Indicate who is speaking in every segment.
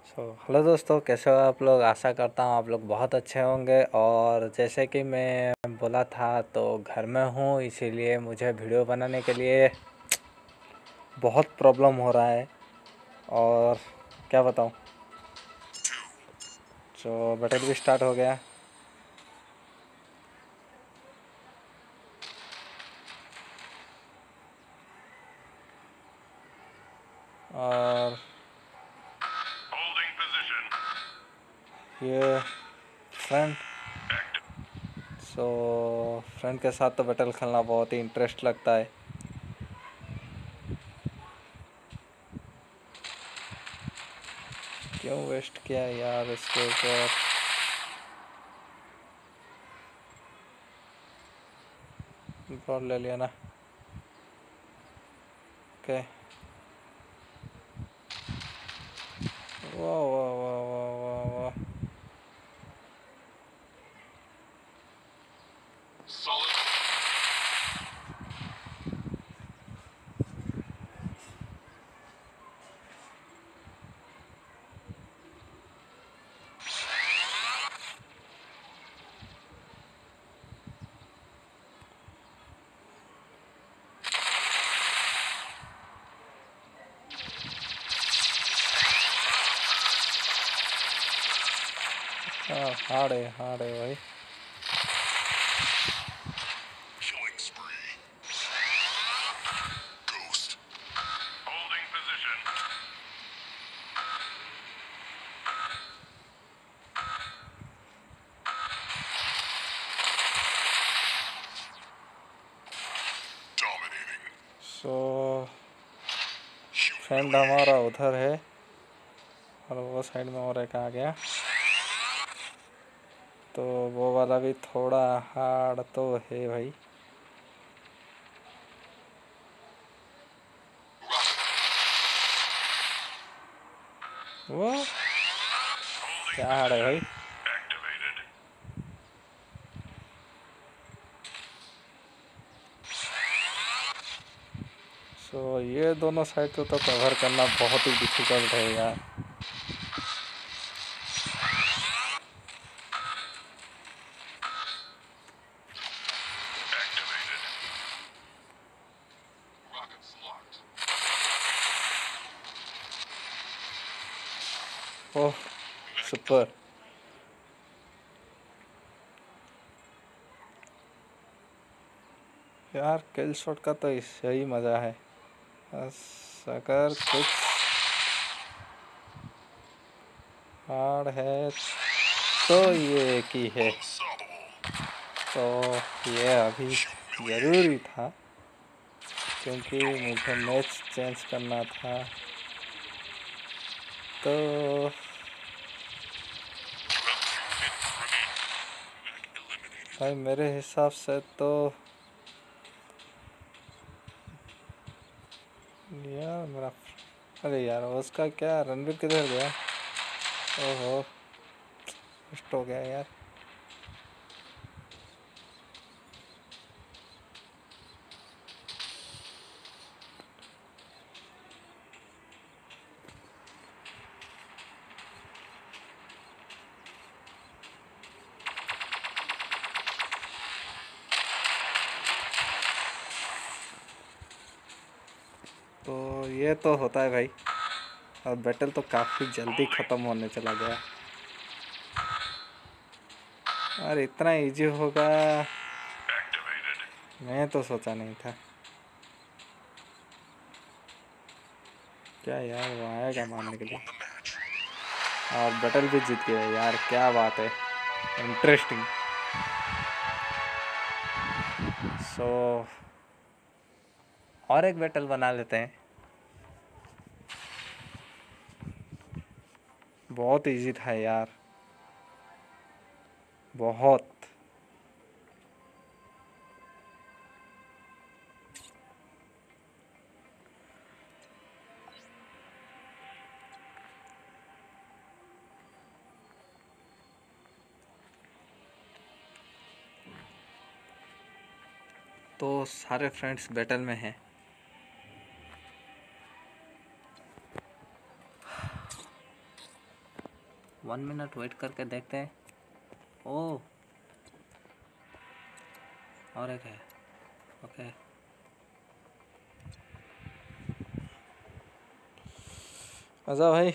Speaker 1: Hello दोस्तों, कैसे हो आप लोग। आशा करता हूँ आप लोग बहुत अच्छे होंगे। और जैसे कि मैं बोला था तो घर में हूँ, इसीलिए मुझे वीडियो बनाने के लिए बहुत प्रॉब्लम हो रहा है। और क्या बताऊँ, तो बैटल भी स्टार्ट हो गया। और ये फ्रेंड फ्रेंड के साथ तो बैटल खेलना बहुत ही इंटरेस्ट लगता है। क्यों वेस्ट किया यार इसके ऊपर। बॉल ले लिया ना। ओके, वाह वाह वाह वाह वाह वाह। हार्ड है भाई। फ्रेंड हमारा उधर है और वो साइड में और एक आ गया, तो वो वाला भी थोड़ा हार्ड तो है भाई। वो क्या हार्ड है भाई। ये दोनों साइड को तो कवर करना बहुत ही डिफिकल्ट है यार। Oh super. यार किल शॉट का तो इससे ही मज़ा है। बस अगर कुछ हार्ड है तो ये एक ही है, तो ये अभी ज़रूरी था क्योंकि मुझे मैच चेंज करना था। तो भाई मेरे हिसाब से तो यार मेरा, अरे यार उसका क्या, रणबीर किधर गया। ओहो, नष्ट हो गया यार। तो ये तो होता है भाई। और बैटल तो काफ़ी जल्दी ख़त्म होने चला गया। और इतना इजी होगा मैं तो सोचा नहीं था। क्या यार, वो आएगा मारने के लिए। और बैटल भी जीत गया यार, क्या बात है, इंटरेस्टिंग। और एक बैटल बना लेते हैं। बहुत इजी था यार, बहुत। तो सारे फ्रेंड्स बैटल में हैं। 1 मिनट वेट करके देखते हैं। ओह, और एक है। ओके, आजा भाई।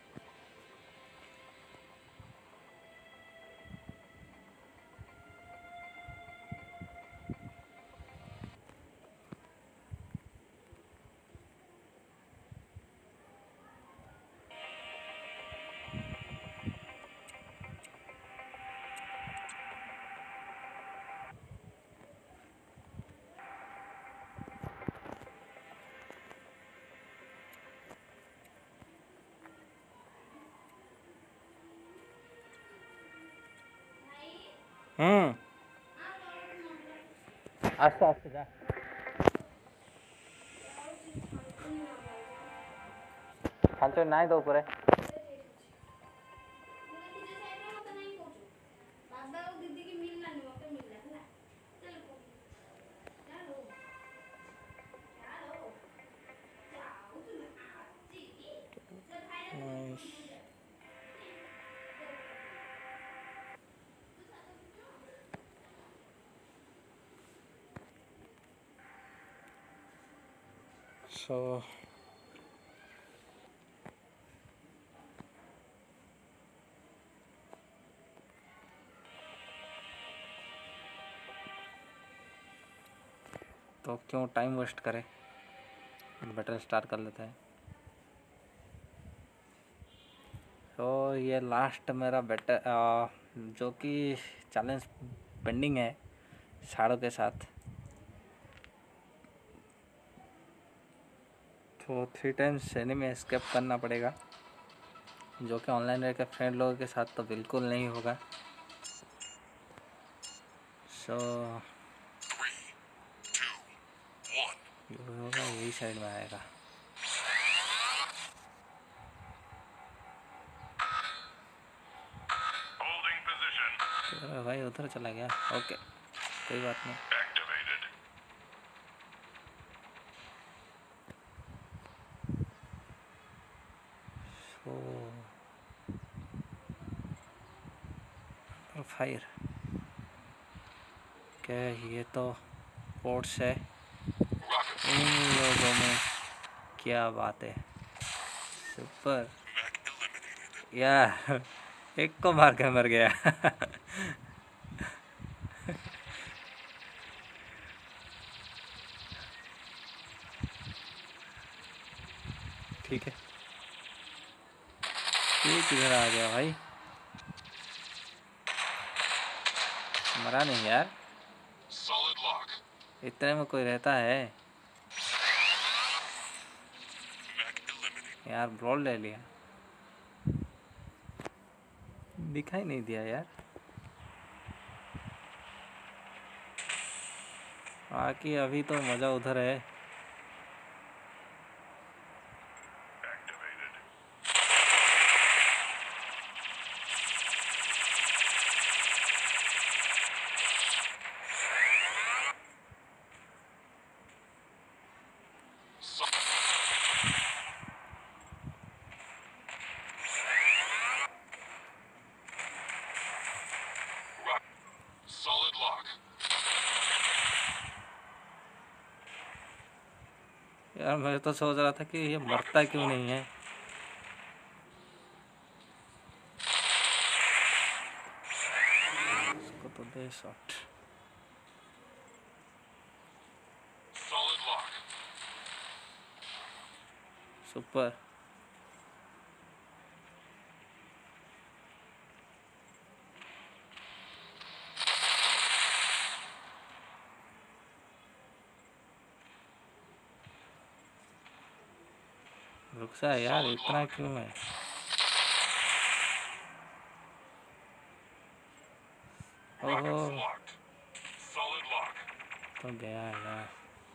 Speaker 1: আস্তে আস্তে যা। ଖାଞ୍ଚ ନାଇଁ ତ ଉପରେ। सो तो क्यों टाइम वेस्ट करें, बेटर स्टार्ट कर लेते हैं। तो ये लास्ट मेरा बेटर जो कि चैलेंज पेंडिंग है शाड़ों के साथ। तो 3 टाइम्स एनिमी एस्केप करना पड़ेगा, जो कि ऑनलाइन रह के फ्रेंड लोगों के साथ तो बिल्कुल नहीं होगा। सो होगा यही साइड में आएगा। तो भाई उधर चला गया। ओके, कोई बात नहीं। तो फायर क्या ये तो पोर्ट्स है इन लोगों में। क्या बात है, सुपर यार। एक को मार के मर गया। ठीक है, ये किधर आ गया भाई? मरा नहीं यार, इतने में कोई रहता है यार। ब्रॉल ले लिया, दिखाई नहीं दिया यार। बाकी अभी तो मज़ा उधर है। यार मैं तो सोच रहा था कि ये मरता क्यों नहीं है। इसको तो दे शॉट। सुपर, रुक सा यार, इतना क्यों है? ओहो, तो गया यार,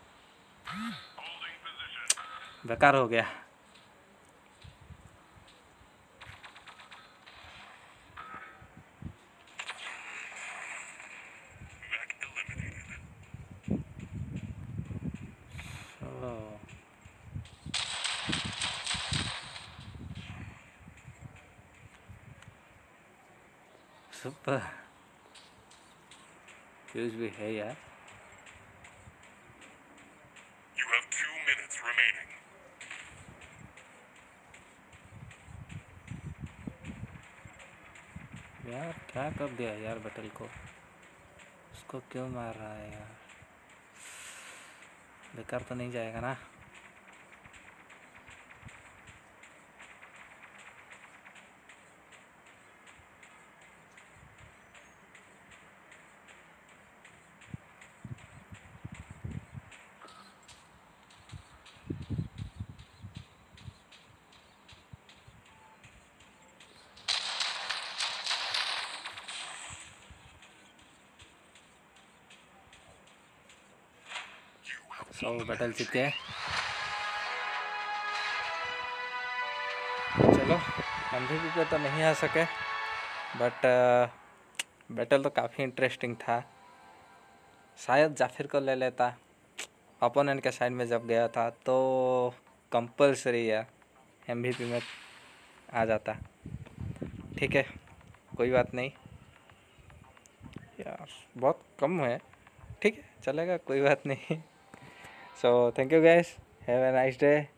Speaker 1: बेकार हो गया। सुपर फ्यूज भी है यार।
Speaker 2: You have 2 minutes remaining.
Speaker 1: यार क्या कर दिया यार बैटल को, उसको क्यों मार रहा है यार, बेकार तो नहीं जाएगा ना। सो बैटल जीत गए। चलो MVP पे तो नहीं आ सके, बट बैटल तो काफ़ी इंटरेस्टिंग था। शायद जाफिर को ले लेता, अपोनेंट के साइड में जब गया था तो कंपलसरी है MVP में आ जाता। ठीक है, कोई बात नहीं यार, बहुत कम है, ठीक है चलेगा, कोई बात नहीं। So thank you guys, have a nice day.